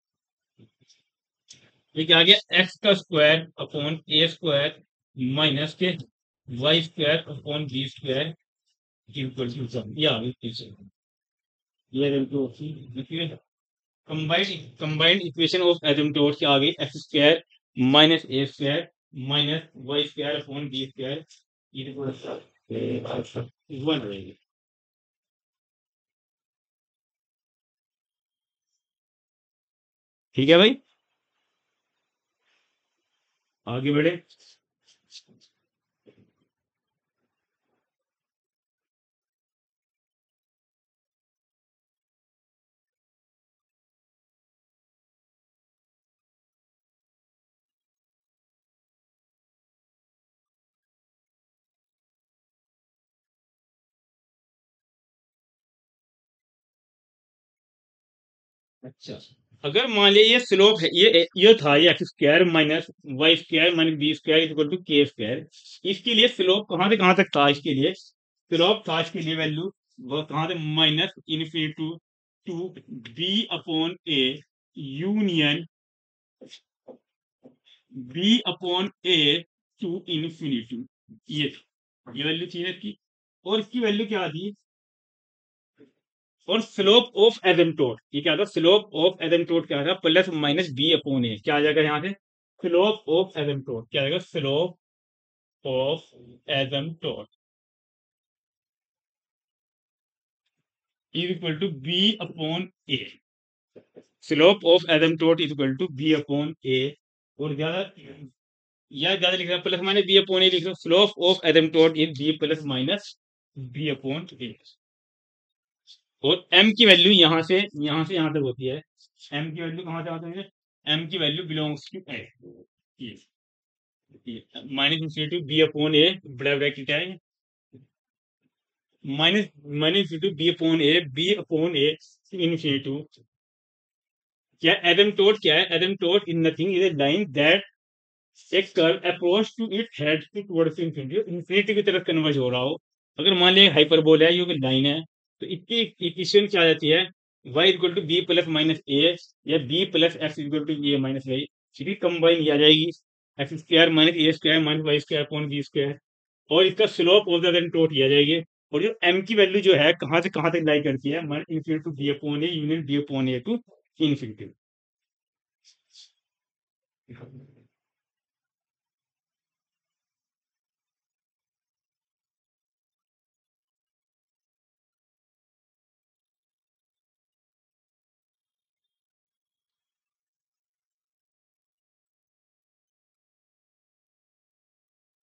ये क्या आ गया एक्स का स्क्वायर अपॉन ए स्क्वायर माइनस के Y square upon B square equal to one. ये आ गई ये combined combined equation of asymptote की आ गई एक्स स्क्वायर माइनस ए square minus Y square upon B square one रहेगी। ठीक है भाई, आगे बढ़े। अच्छा, अगर मान लिया ये स्लोप है, ये ये था ये X square minus Y square minus B square equal to K square. इसके लिए स्लोप कहां से कहां तक था, इसके लिए स्लोप था इसके लिए वैल्यू वो कहां से minus infinity to to B upon A union B upon A to infinity. ये ये वैल्यू थी ना इसकी, और इसकी वैल्यू क्या थी, और स्लोप ऑफ एसिम्प्टोट ये क्या था, स्लोप ऑफ एसिम्प्टोट क्या था plus minus B upon A. क्या आ जाएगा यहाँ से स्लोप ऑफ एसिम्प्टोट, क्या आएगा slope of asymptote is equal to B upon A. Slope of asymptote is equal to B upon A, और ज्यादा या ज्यादा लिख रहा है plus minus B upon A लिख रहा हूँ। Slope of asymptote is B plus minus B upon A. और m की वैल्यू यहां से यहां से यहां तक होती है। m की वैल्यू कहां से आती है, m की value belongs to A minus infinity B upon A बड़ा ब्रैकेट है minus minus infinity B upon A B upon A infinity. क्या एसिम्प्टोट क्या है, asymptote is nothing is a line that एक curve approach to it head to towards infinity, infinity की तरफ converge हो रहा हो। अगर मान लिया हाइपरबोला है, ये लाइन है, तो इसकी इक्वेशन क्या आ जाती है y equal to B plus minus A या b plus X equal to A minus Y. सीधी कंबाइन आ जाएगी एक्स स्क्वायर माइनस ए square minus Y square upon B square, और इसका स्लोप ऑफ द टोट आ जाएगी। और जो m की वैल्यू जो है कहां से कहां तक लाई करती है, minus infinity to B upon A union B upon A to infinity.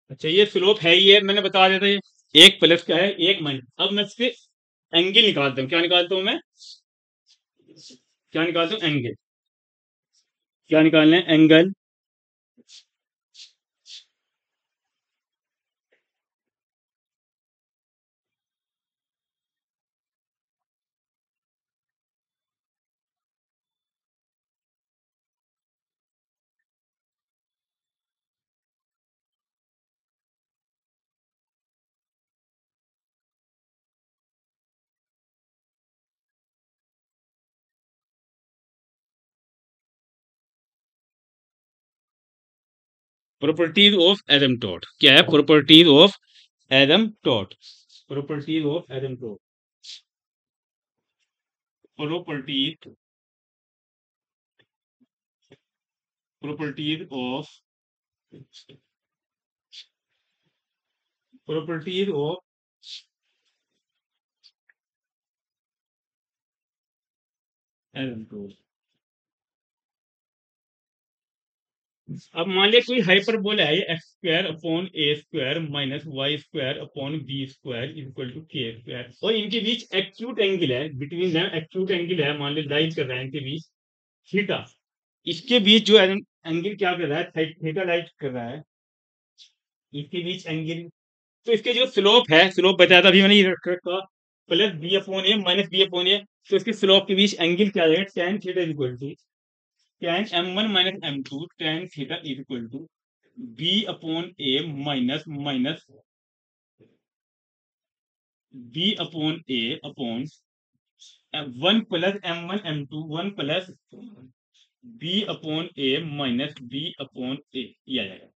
अच्छा ये स्लोप है ही है, मैंने बता दिया था ये। एक प्लस क्या है, एक माइनस। अब मैं इसके एंगल निकालता हूँ। क्या निकालता हूँ मैं? क्या निकालता हूँ? एंगल। क्या निकालना है? एंगल। प्रॉपर्टीज ऑफ एसिम्प्टोट क्या है? Properties of asymptote. Properties of asymptote. Properties properties of properties of asymptote. अब मान लिया कोई हाइपरबोला है, ये X square upon A square minus Y square upon B square equal to K square, और इनके बीच एक्यूट एंगल है, बिटवीन देम एक्यूट एंगल है, मान लीजिए लाइन कर रहा है इनके बीच थीटा। इसके बीच जो एंगल क्या कर रहा है, थीटा लाइट कर रहा है, इसके बीच एंगल। तो इसके जो स्लोप है, स्लोप बताया था अभी मैंने, ये रख रखा plus B upon A minus B upon A. तो इसके स्लोप के बीच एंगल क्या आ जाएगा, tan theta equal to tan M one minus M two tan theta equal to B upon A minus minus B upon A upon one plus M one M two one plus B upon A minus B upon A, ये आ जाएगा।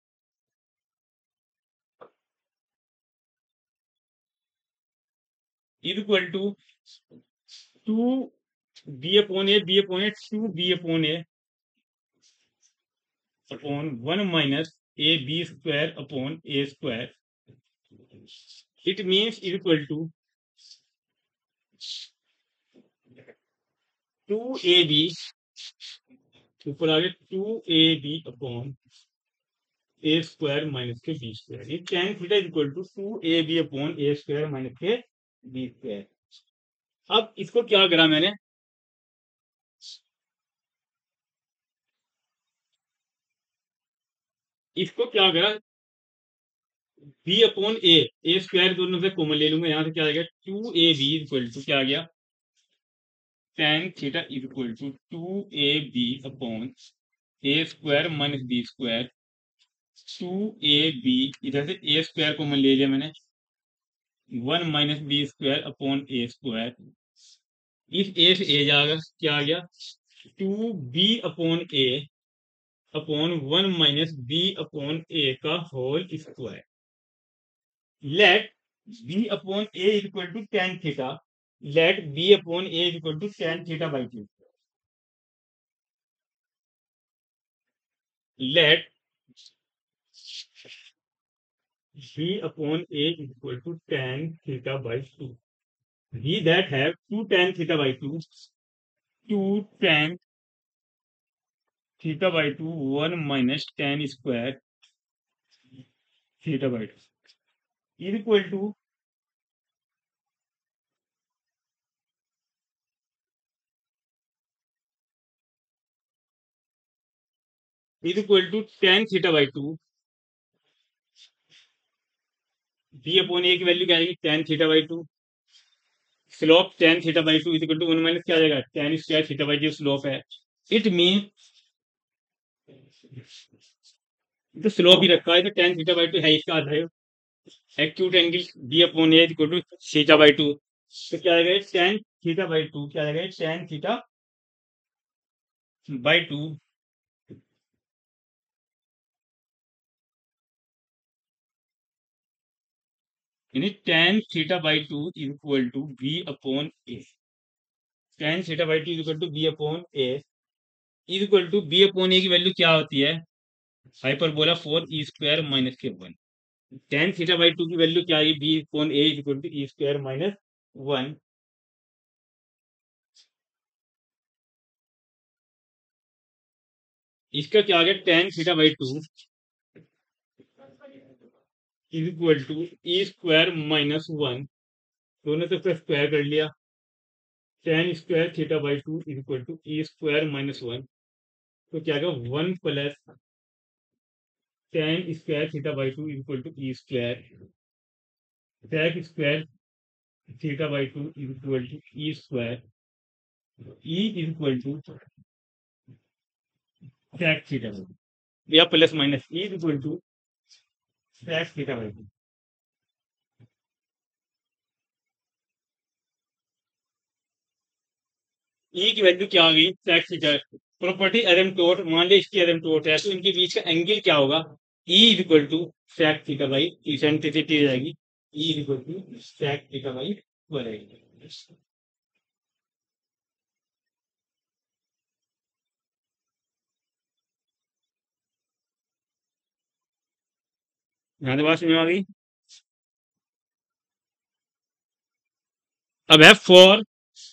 Equal to to B upon A B upon A two B upon A upon one minus A B square upon A square. It means equal to two A B, ऊपर आगे two A B upon A square minus के B square. ये tan theta equal to two A B upon A square minus के B square. अब इसको क्या करा मैंने, इसको क्या करा, B upon A, A square दोनों से कॉमन ले लूंगा, यहां से क्या आ गया, two A B equal to क्या आ गया, tan theta equal to two A B upon A square minus B square. Two A B, इधर से ए स्क्वायर कॉमन ले लिया मैंने, one minus B square upon ए स्क्वायर। इस ए से ए जाएगा, क्या आ गया, two B upon A upon one minus B upon A का whole square. Let B upon A equal to tan theta, let B upon A equal to tan theta by two, let B upon A equal to tan theta by two, we that have two tan theta by two, two tan theta by two, one minus tan square theta by two is equal to is equal to tan theta by two, b upon a की value क्या आएगी, tan theta by two, slope tan theta by two is equal to one minus क्या आ जाएगा, tan square theta by जो slope है। It mean तो slope ही रखा है, तो tan theta by two है, इसका आधा है acute angle b upon a equal to theta by two. तो क्या आएगा, tan थीटा बाई टू क्या आएगा, tan थीटा बाई टू यानी tan theta by two equal to B upon A, tan theta by two equal to B upon A, equal to B upon A की value क्या होती है, hyperbola four E square minus के one. tan theta by two की value क्या है, B upon A equal to E square minus one. इसका क्या आ गया, tan theta by two is equal to E square minus one, दोनों तरफ का स्क्वायर कर लिया, tan square theta by two is equal to E square minus one, तो क्या होगा one plus tan square theta by two is equal to E square, sec square theta by two is equal to E square, E is equal to sec theta by two या plus minus E is equal to sec theta by two. E की value क्या आ गई sec theta, property asymptote, मान लिया इसकी asymptote है तो इनके बीच का एंगल क्या होगा, E is equal to sec theta by eccentricity हो जाएगी, E is equal to sec theta by two आ जाएगी। यहाँ से बात समझ में आ गई। अब है फॉर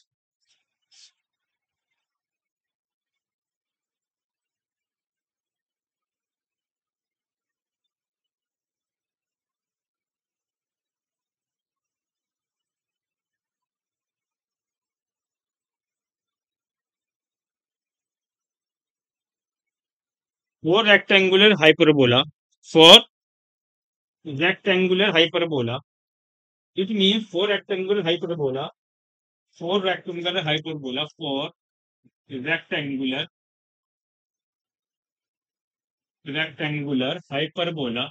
फोर रेक्टेंगुलर हाइपरबोला, फॉर rectangular hyperbola, it means for rectangular hyperbola, for rectangular hyperbola, for rectangular rectangular hyperbola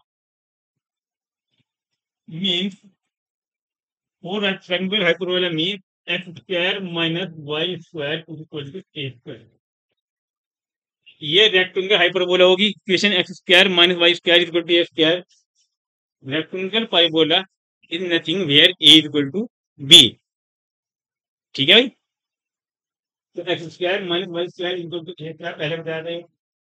means for rectangular hyperbola means x square minus y square is equal to a square। ये rectangular hyperbola होगी, equation X square minus Y square is equal to A square, rectangular hyperbola is nothing where A is equal to B. ठीक है भाई, तो X square minus Y square equal to A square पहले बताया था।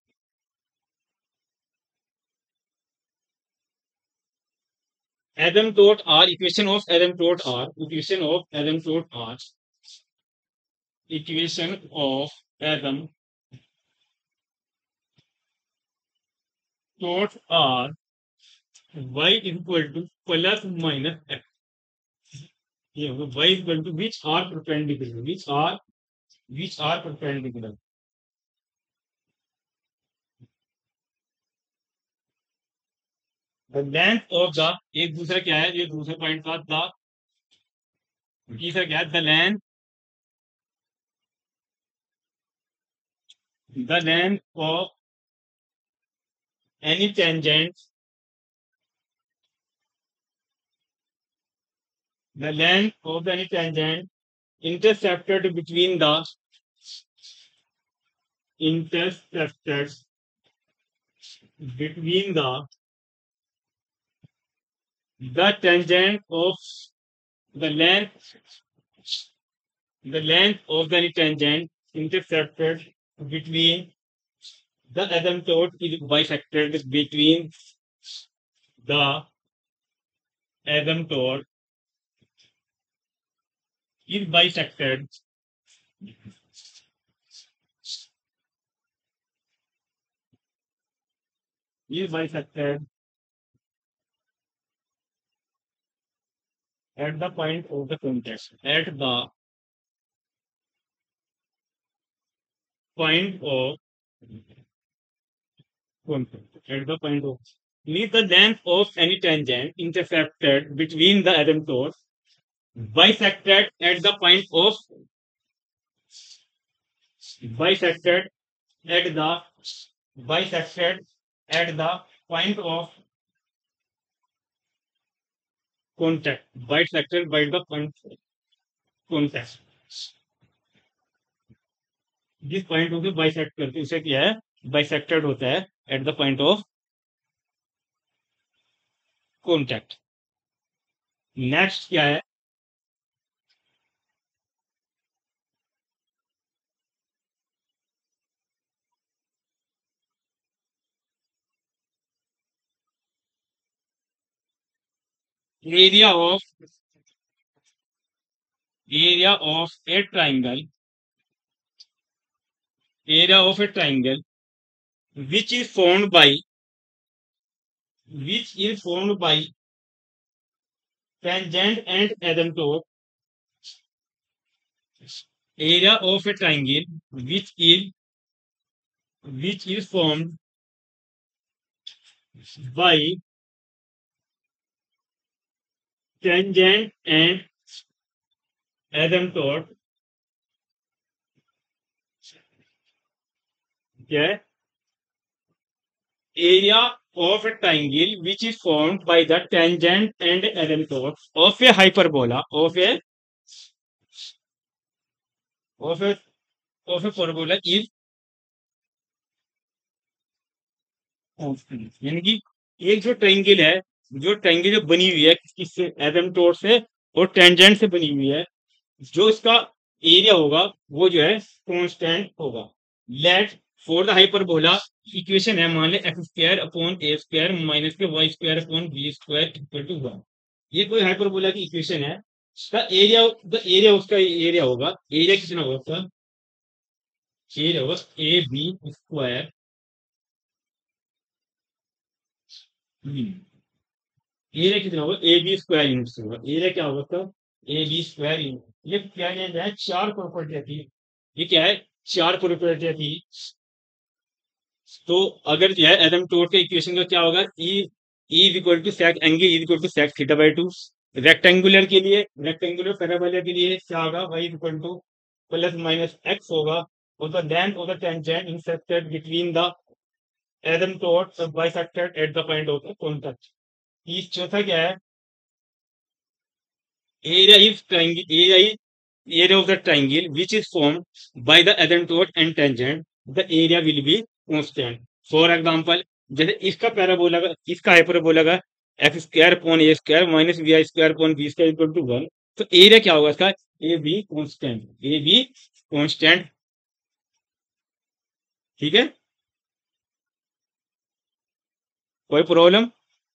asymptote r, equation of asymptote r, equation of asymptote r, equation of asymptote r, y is equal to plus minus x, ये होगा y is equal to which are perpendicular, which are which are perpendicular, the length of the, एक दूसरा क्या है, ये दूसरा point था the, तीसरा क्या है the length, the length of any tangent, the length of any tangent intercepted between the intercepted between the the tangent of the length the length of the tangent intercepted between the asymptote is bisected between the asymptote is bisected is bisected at the point of the contact, at the point of contact, at the point of means the length of any tangent intercepted between the asymptote bisected at the point of bisected at the bisected at the point of contact, bisected by the point contact, जिस point को bisect करते उसे क्या है bisected होता है at the point of contact. Next क्या है, area of area of a triangle, area of a triangle which is formed by which is formed by tangent and asymptote area of a triangle which is which is formed by tangent and asymptote, yeah, area of a triangle which is formed by the tangent and asymptote of a hyperbola of a of a of a parabola is constant। यानी कि एक जो triangle है, जो triangle जो बनी हुई है किससे, एसिम्प्टोट से और टेंजेंट से बनी हुई है, जो इसका एरिया होगा वो जो है कांस्टेंट होगा। Let for the hyperbola equation है, मान ले एक्स स्क्वायर अपॉन ए स्क्वायर माइनस के Y square upon B square equal to one. ये कोई हाइपरबोला की इक्वेशन है। उसका एरिया द एरिया उसका एरिया होगा, एरिया कितना होगा उसका, एरिया होगा ए बी स्क्वायर, एरिया कितना होगा ए बी स्क्वायर यूनिट से होगा। एरिया क्या होगा उसका, ए बी स्क्वायर यूनिट। ये क्या है, चार प्रॉपर्टियां थी। ये क्या है, चार प्रॉपर्टियां थी। तो अगर जो है एसिम्प्टोट के इक्वेशन का क्या होगा, E E is equal to sec angle is equal to sec theta by two. Rectangular के लिए, रेक्टेंगुलर पैराबोला के लिए क्या होगा, Y is equal to plus minus X होगा। और the length of the tangent intersected between the asymptote bisected at the point of the contact. ये चौथा क्या है, area is triangle, area is area of the triangle which is formed by the asymptote and tangent, the area will be constant। For example, जैसे इसका parabola का, इसका hyperbola का X square upon A square minus B I square upon B square equal to one, तो area क्या होगा इसका, A B constant, A B constant. ठीक है, कोई प्रॉब्लम?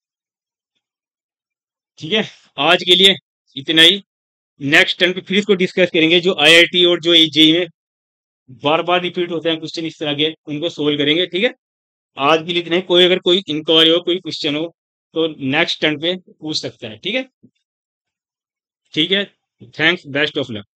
ठीक है, आज के लिए इतना ही। नेक्स्ट टर्म पे फिर इसको डिस्कस करेंगे, जो आईआईटी और जो जेई में बार बार रिपीट होते हैं क्वेश्चन इस तरह के, उनको सोल्व करेंगे। ठीक है, आज के लिए इतना ही। कोई अगर कोई इंक्वायरी हो, कोई क्वेश्चन हो तो नेक्स्ट टर्न पे पूछ सकता है। ठीक है, ठीक है, थैंक्स, बेस्ट ऑफ लक।